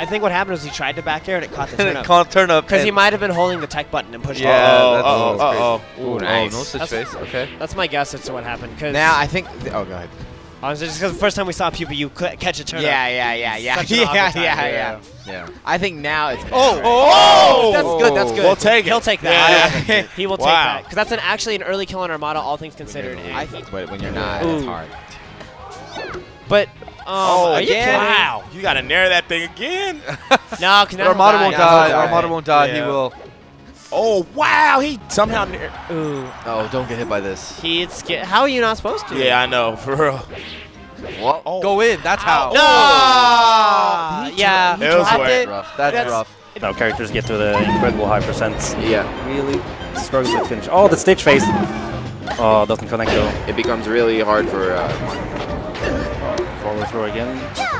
I think what happened was he tried to back air and it caught the turn up. Caught turn up. Because he might have been holding the tech button and pushing. Yeah. Ooh, nice. No switch face. Okay. That's my guess as to what happened. Cause Now I think. Oh, go ahead. honestly, just because the first time we saw PPU catch a turn up. Yeah. Such an awkward time. Yeah. I think now it's. Oh! That's good. That's good. We'll take it. He'll take that. Yeah. He will take that because that's actually an early kill on Armada, all things considered. I think, but when you're not, it's hard. But are you again? kidding? Wow. You got to nair that thing again. No, because Armada won't die. die. Armada won't die. He Yeah. will. Oh, wow. He somehow. Ooh, Oh, don't get hit by this. he's how are you not supposed to? Yeah, I know. For real. Well, Oh. go in. That's how. No. Yeah. It was dropped wet. it. Rough. That's That's- rough. Now characters get to the incredible high percents. Yeah, Really struggles with finish. Oh, the stitch face. Oh, doesn't connect though. it becomes really hard for Forward throw again.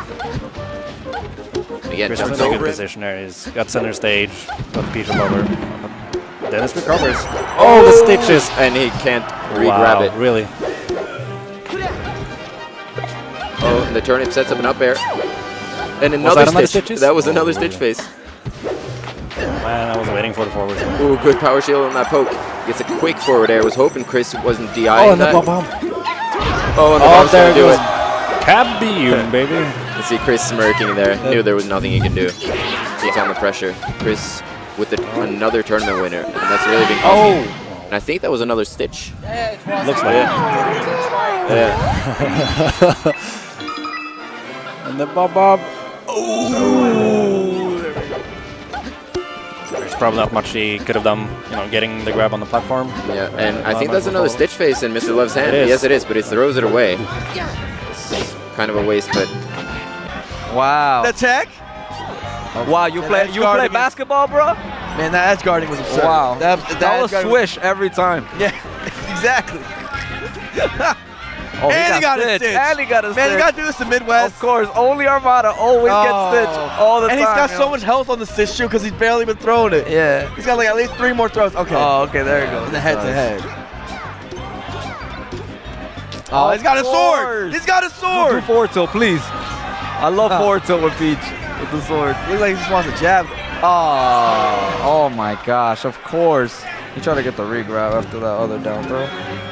again Chris jumps in a good over it. position there. He's got center stage. Got the Peach above her. Dennis recovers. Oh, the stitches. And he can't re-grab Wow, it. really. Oh, and the turnip sets up an up air. And that another another stitch. stitches? That was another stitch face. Man, I was waiting for the forward. Ooh, good power shield on that poke. Gets a quick forward air. Was hoping Chris wasn't DIing Oh, and the that. bomb. Oh, and the bomb's there gonna do goes it. Cabium, baby. You see Chris smirking there. Knew there was nothing he can do. He's on the pressure. Chris with another tournament winner. And that's really been costly. And I think that was another stitch. Looks like it. Yeah. And the bob. There's probably not much he could have done, getting the grab on the platform. Yeah, and I think that's another stitch face in Mr. Love's hand. It is. Yes, it is, but it throws it away. It's kind of a waste, but Wow. The tech? Wow, you play basketball, bro? Man, that edge guarding was absurd. Wow. That That was edge guarding swish every time. Yeah, exactly. Oh, And he got a stitch. stitch. And he got a Man, stitch. you gotta do this in Midwest. Of course, only Armada always gets stitch all the and time. he's got so yo. much health on the stitch shoe because he's barely been throwing it. Yeah. He's got like at least 3 more throws. Okay. Oh, okay, there you go. The head to head. Oh, he's got a sword. He's got a Do sword. forward tilt, please. I love forward tilt with Peach with the sword. Looks like he just wants a jab. Oh my gosh, of course. He tried to get the re-grab after that other down throw.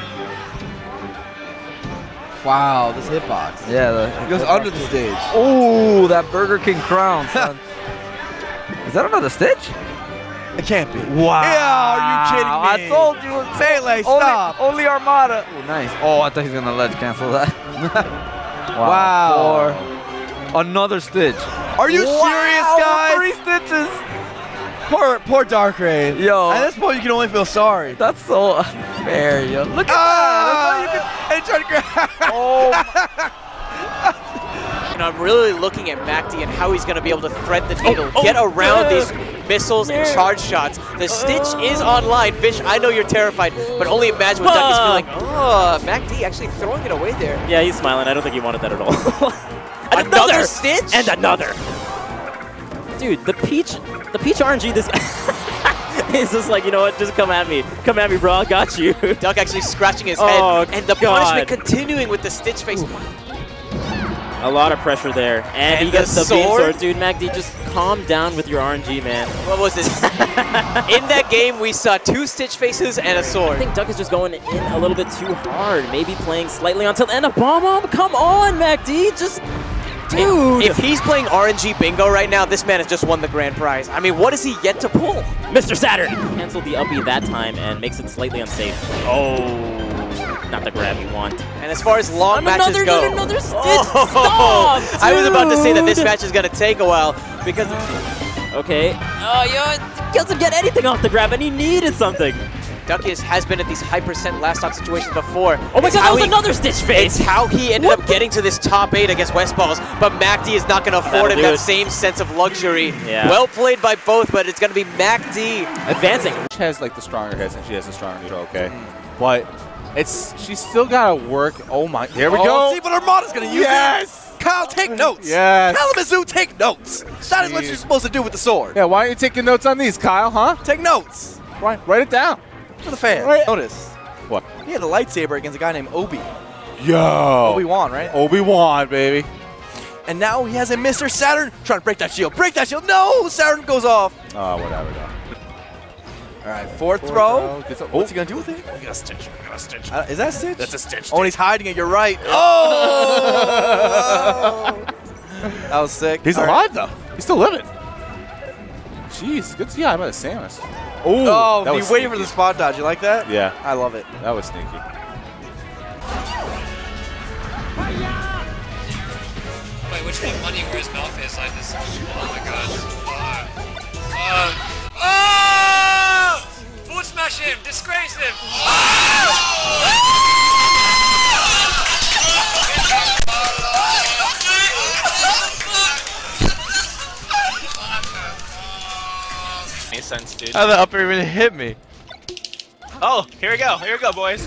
Wow, this hitbox. Yeah, He goes under the stage. Oh, that Burger King crown, son. Is that another stitch? It can't be. Wow. Yeah, are you kidding me? I told you. Melee, stop. Only Armada. Oh, nice. Oh, I thought he was going to ledge cancel that. Wow. Another stitch. Are you serious, guys? 3 stitches. Poor Darkrai. Yo. At this point, you can only feel sorry. That's so unfair, yo. Look at that. And he tried to grab. Oh, And I'm really looking at MacD and how he's going to be able to thread the needle, get around these missiles and charge shots. The stitch is online. Fish, I know you're terrified, but only imagine what Ducky's feeling. Oh, MacD actually throwing it away there. Yeah, he's smiling. I don't think he wanted that at all. Another stitch? And another. Dude, the Peach RNG, this is just like, you know what, just come at me, bro, I got you. Duck actually scratching his Oh, head, and the God. punishment continuing with the stitch face. A lot of pressure there, and he And gets the the beam sword? sword. Dude, MacD, just calm down with your RNG, man. What was this? In that game, we saw 2 stitch faces and a I sword. think Duck is just going in a little bit too hard, maybe playing slightly on tilt, and a bomb. Come on, MacD, just... Dude! If he's playing RNG bingo right now, this man has just won the grand prize. I mean, what is he yet to pull? Mr. Saturn! Canceled the uppie that time and makes it slightly unsafe. Oh, not the grab you want. And as far as long matches go, Another stitch! Oh, Stop! I was about to say that this dude! match is going to take a while because Okay. Oh, yeah, he doesn't get anything off the grab, and he needed something. Ducky has been at these high percent last stock situations before. Oh my It's god, how that was he- another stitch face! It's how he ended up getting to this top 8 against Westballs, but MacD is not going to afford him That'll do that it. same sense of luxury. Yeah. Well played by both, but it's going to be MacD. Advancing. She has like the stronger hits and she has the stronger neutral, okay? But she's still gotta work. Oh my, here we go. See what Armada's going to use it. Kyle, take notes. Yes. Kalamazoo, take notes. That is what you're supposed to do with the sword. Yeah, why aren't you taking notes on these, Kyle, huh? Take notes. Write it down. For the fans. Right. Notice. What? He had a lightsaber against a guy named Obi. Yo. Obi-Wan, right? Obi-Wan, baby. And now he has a Mr. Saturn trying to break that shield. Break that shield. No! Saturn goes off. Oh, whatever, though. All right, fourth throw. What's he going to do with it? We got a Stitch. We got a Stitch. Is that Stitch? That's a Stitch. Oh, and he's hiding it. You're right. Oh! That was sick. He's All alive, though. He's still living. Jeez, good to see. I'm at Samus. Oh, that he's was waiting for sneaky. the spot dodge. You like that? Yeah, I love it. that was sneaky. Wait, which one money where his mouth is like this? Oh my god. Foot smash him! Disgrace him! Makes sense, dude. How the upper even hit me? Oh, here we go. Here we go, boys.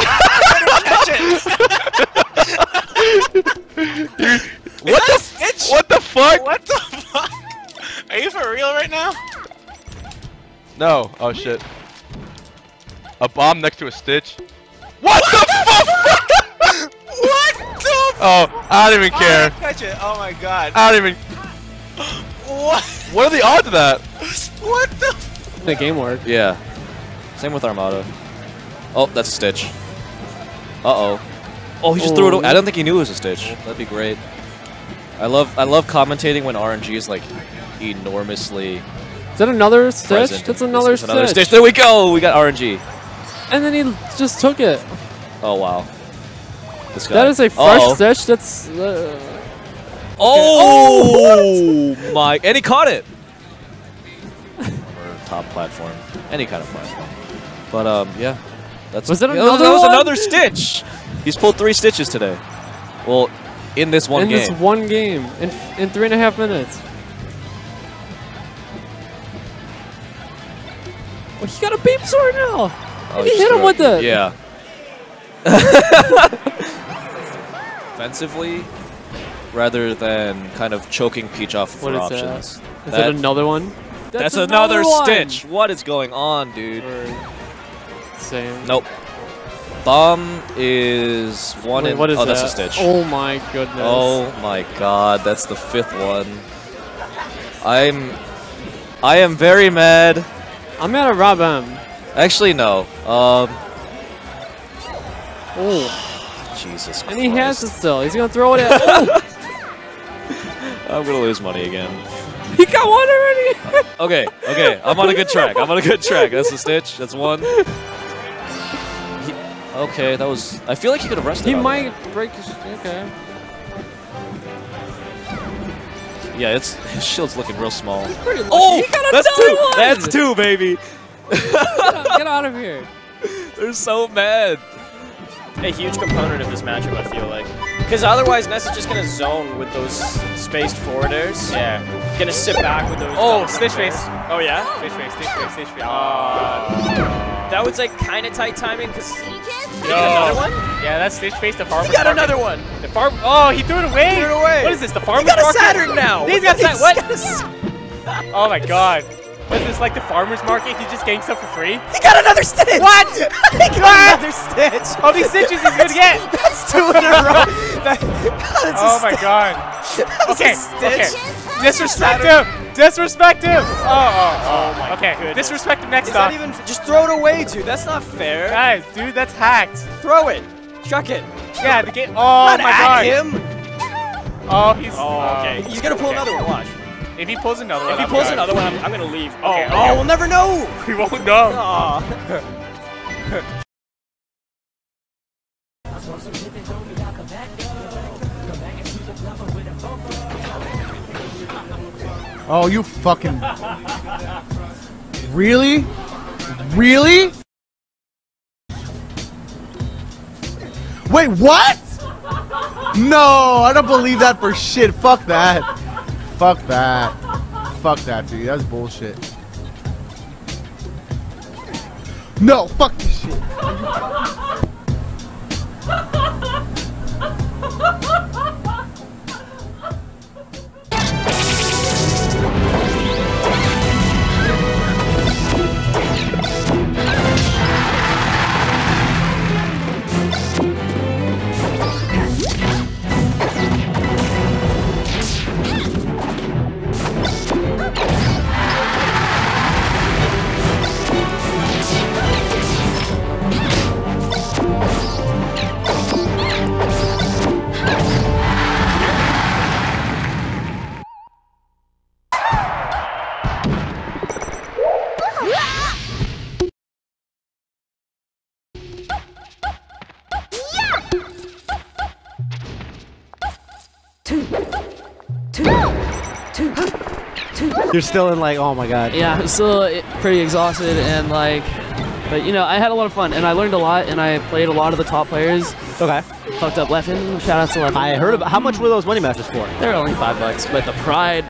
What the Stitch? What the fuck? What the fuck? Are you for real right now? No. Oh shit. A bomb next to a Stitch. What the fuck? What the? Oh, I don't even care. Catch it. Oh my god. I don't even. What? What are the odds of that? What the? The game work. Yeah. Same with Armada. Oh, that's a Stitch. Uh-oh. Oh, he just threw it away. I don't think he knew it was a Stitch. That'd be great. I love commentating when RNG is like enormously. Is that another Stitch? present. That's another It's another Stitch. Stitch. There we go. We got RNG. And then he just took it. Oh wow. This guy. That is a fresh Uh-oh. Stitch. That's. Oh my! And he caught it. Or top platform, any kind of platform. But yeah, that's. Was that yeah, another That was one? another Stitch. He's pulled 3 Stitches today. Well, in this one game. In this one game, in 3.5 minutes. Well, he got a beam sword now. Oh, And he just hit him threw with it. Yeah. Offensively, rather than kind of choking Peach off of What her is options. that? Is that another one? That's another one. Stitch. What is going on, dude? Same. Nope. Bomb is one. Wait, in, what is oh, that? that's a Stitch. Oh my goodness. Oh my god, that's the 5th one. I am very mad. I'm mad at Rob M. Actually, no. Oh. Jesus Christ. And he has it still. He's gonna throw it at. Oh. I'm gonna lose money again. He got one already. Okay, okay. I'm on a good track. I'm on a good track. That's a Stitch. That's one. Okay, that was. I feel like he could have rested. He on might that. break his. Okay. Yeah, his shield's looking real small. Pretty Oh, he got that's another 2. one. That's 2, baby. Get out of here. They're so mad. A huge component of this matchup, I feel like. Because otherwise, Ness is just going to zone with those spaced forwarders. Yeah. Going to sit back with those. Oh, Stitch face. Oh, yeah? Stitch face, Stitch face, Stitch face. That was like kind of tight timing because. Yo. Another one? Yeah, that's Stitch face, the farmer's He got market. another one. The farm. Oh, he threw it away. Threw it away. What is this? The He farmer's got a market? Saturn now. He's got Saturn. What? Oh my god. What is this, like the farmer's market? He's just getting stuff for free? He got another Stitch. What? He got another Stitch. All these stitches he's gonna get. That's 2 in a row. Oh my god. Okay, okay. Disrespect him. Disrespect him. Oh my okay. Goodness. Disrespect him next Is time. that even? Just throw it away, dude. That's not fair. Guys, dude, that's hacked. Throw it. Chuck it. Yeah, the game. Oh Not my at god. him. Oh, he's. Oh, okay. He's gonna pull another one. Watch. If he pulls another one, If he pulls another one, I'm gonna leave. Okay, Oh, okay. we'll never know. We won't know. Aw. Oh, you fucking. Really? Really? Wait, what? No, I don't believe that for shit. Fuck that. Fuck that. Fuck that, dude. That's bullshit. No, fuck this shit. You're still in like, oh my god. Yeah, I'm still pretty exhausted and like, but you know, I had a lot of fun and I learned a lot and I played a lot of the top players. Okay. Fucked up Leffen. Shout out to Leffen. I heard about how much were those money matches for? They're only $5, but the pride